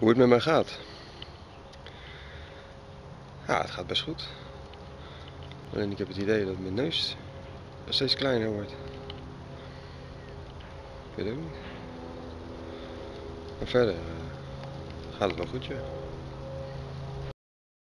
hoe het met mij gaat. Ja, het gaat best goed. Alleen ik heb het idee dat mijn neus steeds kleiner wordt. Ik weet het ook niet. Maar verder gaat het wel goed, ja.